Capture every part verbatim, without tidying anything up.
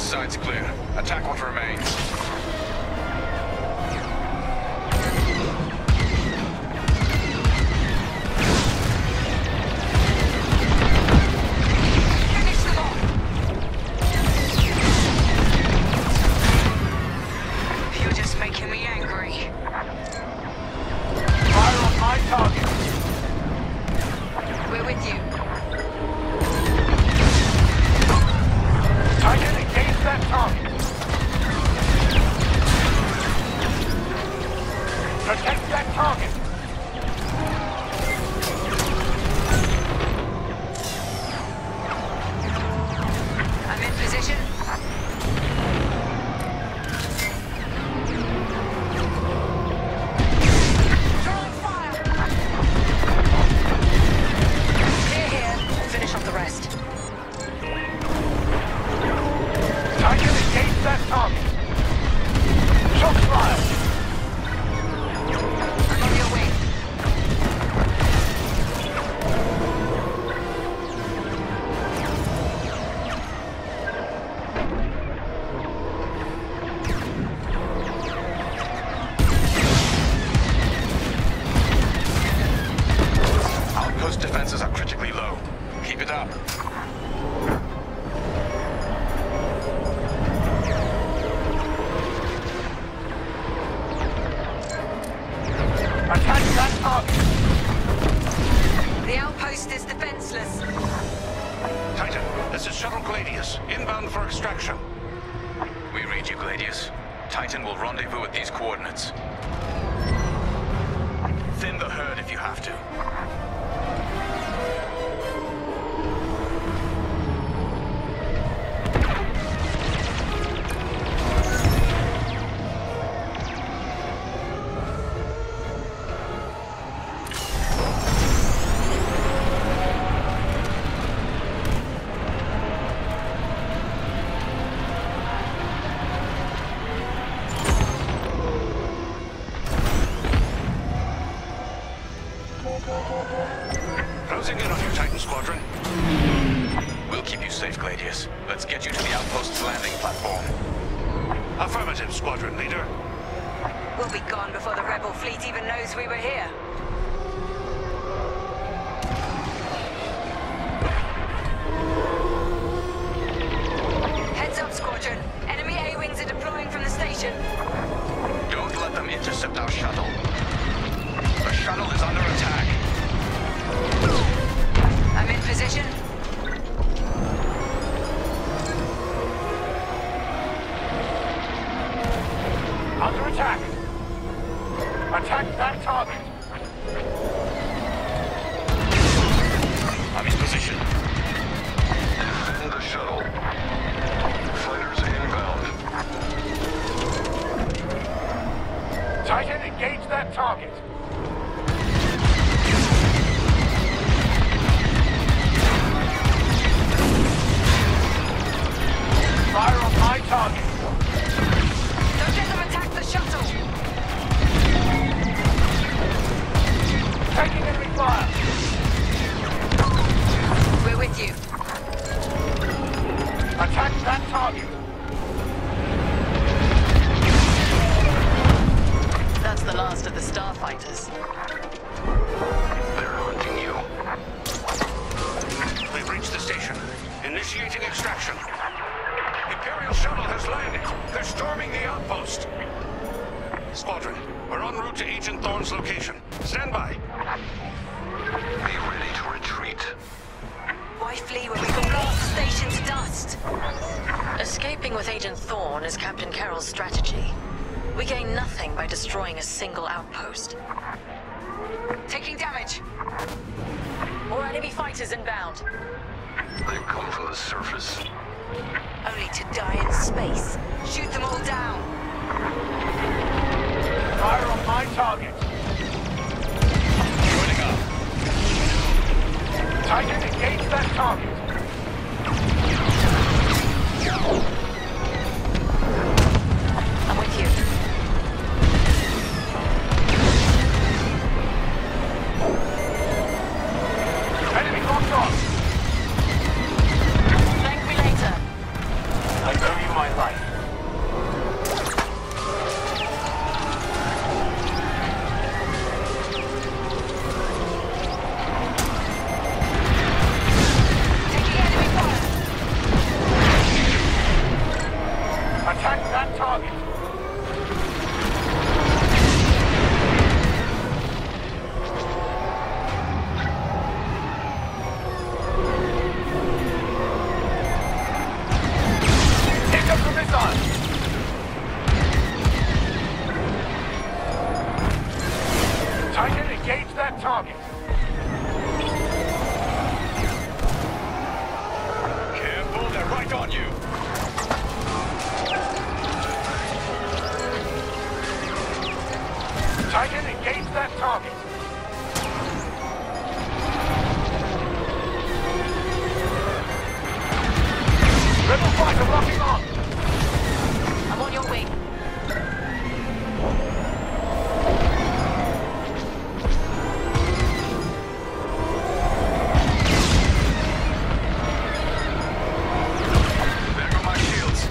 West side's clear. Attack what remains. Defenses are critically low. Keep it up. Attack that target! The outpost is defenseless. Titan, this is Shuttle Gladius, inbound for extraction. We read you, Gladius. Titan will rendezvous at these coordinates. Thin the herd if you have to. Closing in on you, Titan Squadron. We'll keep you safe, Gladius. Let's get you to the outpost's landing platform. Affirmative, Squadron Leader. We'll be gone before the rebel fleet even knows we were here. Heads up, Squadron. Enemy A-wings are deploying from the station. Don't let them intercept our shuttle. The shuttle is under attack. I'm in position. Under attack! Attack that target! I'm in position. Defend the shuttle. Fighters inbound. Titan, engage that target! Fire on my target! Don't let them attack the shuttle! Taking enemy fire! We're with you. Attack that target! That's the last of the starfighters. They're hunting you. We've reached the station. Initiating extraction. Imperial shuttle has landed. They're storming the outpost. Squadron, we're en route to Agent Thorne's location. Stand by. Be ready to retreat. Why flee when we can blow up the station to dust? Escaping with Agent Thorne is Captain Carroll's strategy. We gain nothing by destroying a single outpost. Taking damage. More enemy fighters inbound. They've come from the surface. Only to die in space. Shoot them all down. Fire on my target! Joining up. Titan, engage that target! I'm with you. Enemy locked on! Thank me later. I know you my life. Taking enemy fire. Attack that target. Pick up the missile. Titan, engage that target. Careful, they're right on you. Titan, engage that target. Rebel fighter locking on. I'm on your wing. There go my shields.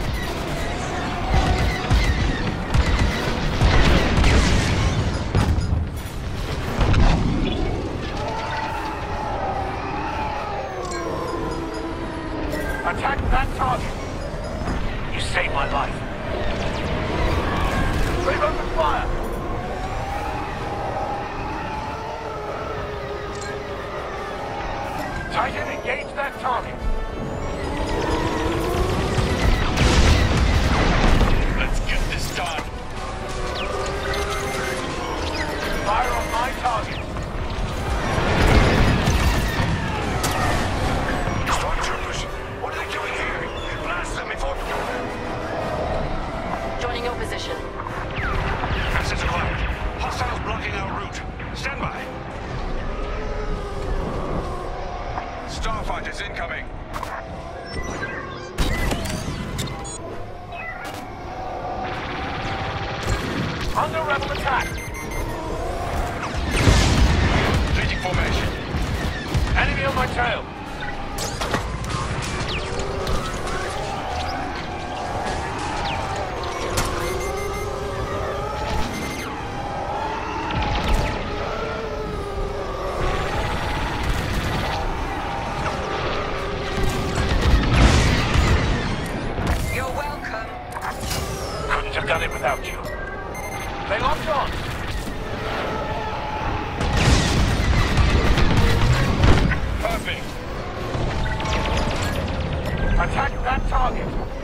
Attack that target. You saved my life. Brave open fire. Titan, engage that target. Let's get this done. Fire on my target. Stormtroopers, what are they doing here? Blast them before... Joining your position. Assets acquired. Hostiles blocking our route. Stand by. Starfighters incoming. Under rebel attack. Changing formation. Enemy on my tail. You're welcome. Couldn't have done it without you. They locked on. Perfect. Attack that target.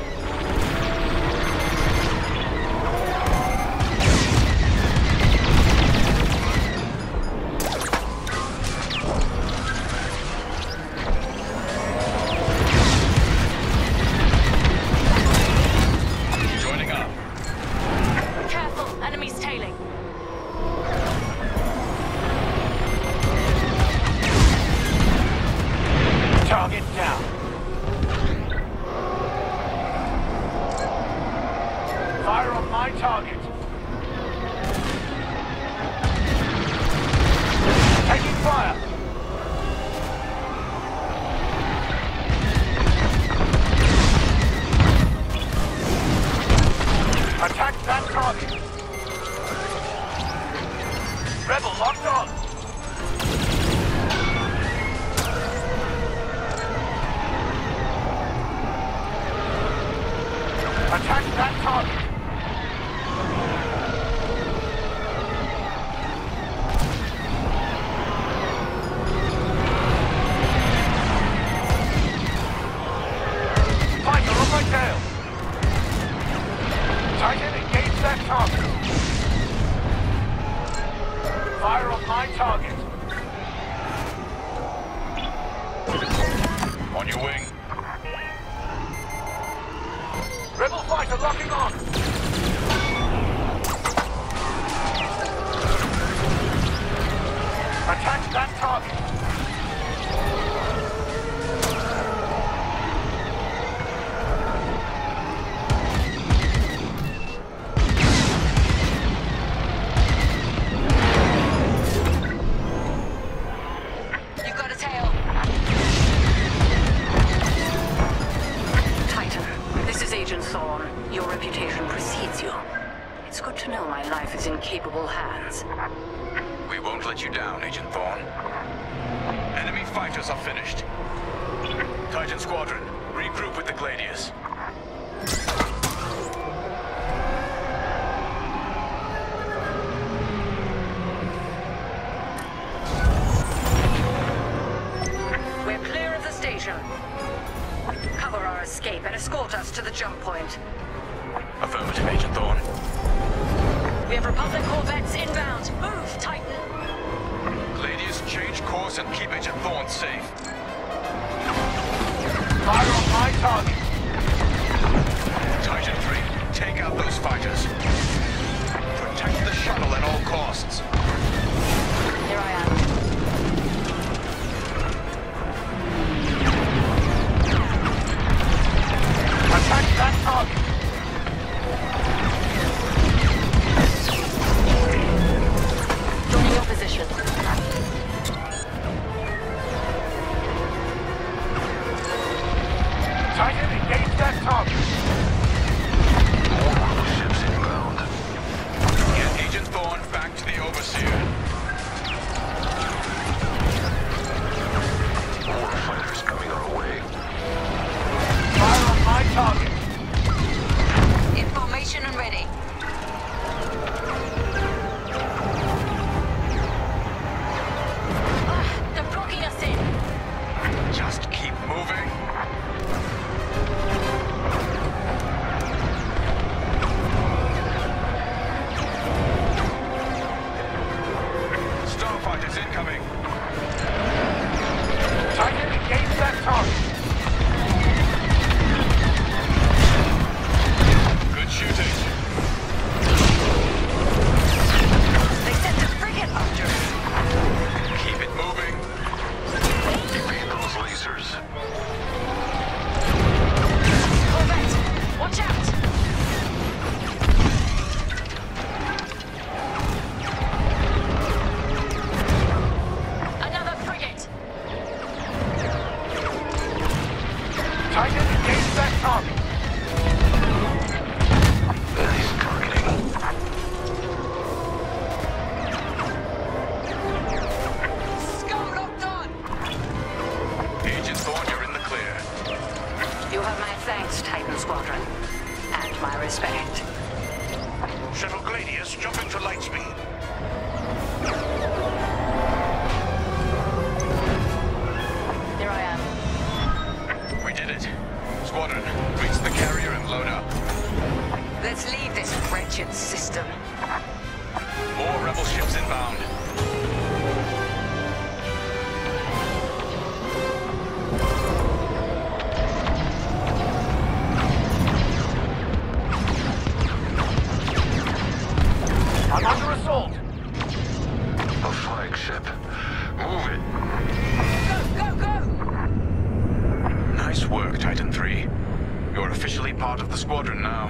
Joining up. Careful, enemies tailing. Target down. Fire on my target. Taking fire. Attack that target. Rebel locked on. Attack that target. Fighter on my tail. Titan, engage that target. Fire on my target. On your wing. Rebel fighter locking on. Attack that target. You've got a tail. Titan, this is Agent Agent Thorne. Your reputation precedes you. It's good to know my life is in capable hands. We won't let you down, Agent Thorne. Enemy fighters are finished. Titan Squadron, regroup with the Gladius. We're clear of the station. Cover our escape and escort us to the jump point. Affirmative, Agent Thorne. We have Republic corvettes inbound. Move, Titan! Gladius, change course and keep Agent Thorne safe. Fire on my target! Titan three, take out those fighters. Protect the shuttle at all costs. Here I am. Attack that target! Join your position. Titan, engage that target! More ships inbound. Get Agent Thorne back to the Overseer. More fighters coming our way. Fire on my target! In formation and ready. Ah, they're blocking us in. Just keep moving. Starfighters incoming. Titan, engage that target! Good shooting. They sent a frigate after us. Keep it moving. Evade those lasers. Corvette, watch out! Another frigate. Titan, engage that target! Nice targeting. Scum locked on. Agent Thorne, you're in the clear. You have my thanks, Titan Squadron. And my respect. Shuttle Gladius, jumping to light speed. Here I am. We did it. Squadron, reach the carrier and load up. Let's leave this wretched system. More rebel ships inbound. I'm under assault! A flagship. Move it. Go, go, go! Nice work, Titan three. You're officially part of the squadron now.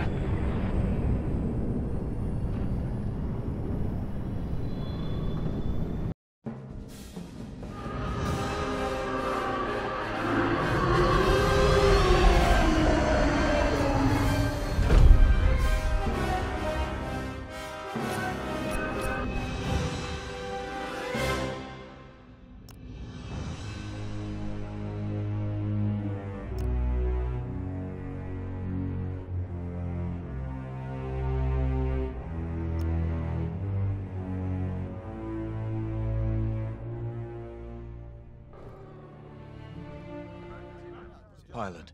Pilot.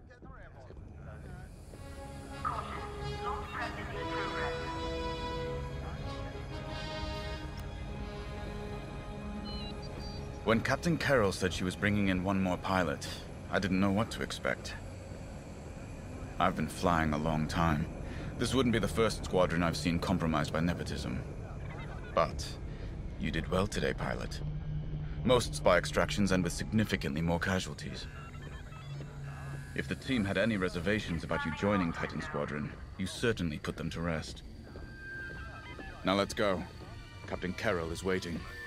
When Captain Carroll said she was bringing in one more pilot, I didn't know what to expect. I've been flying a long time. This wouldn't be the first squadron I've seen compromised by nepotism. But you did well today, pilot. Most spy extractions end with significantly more casualties. If the team had any reservations about you joining Titan Squadron, you certainly put them to rest. Now let's go. Captain Carroll is waiting.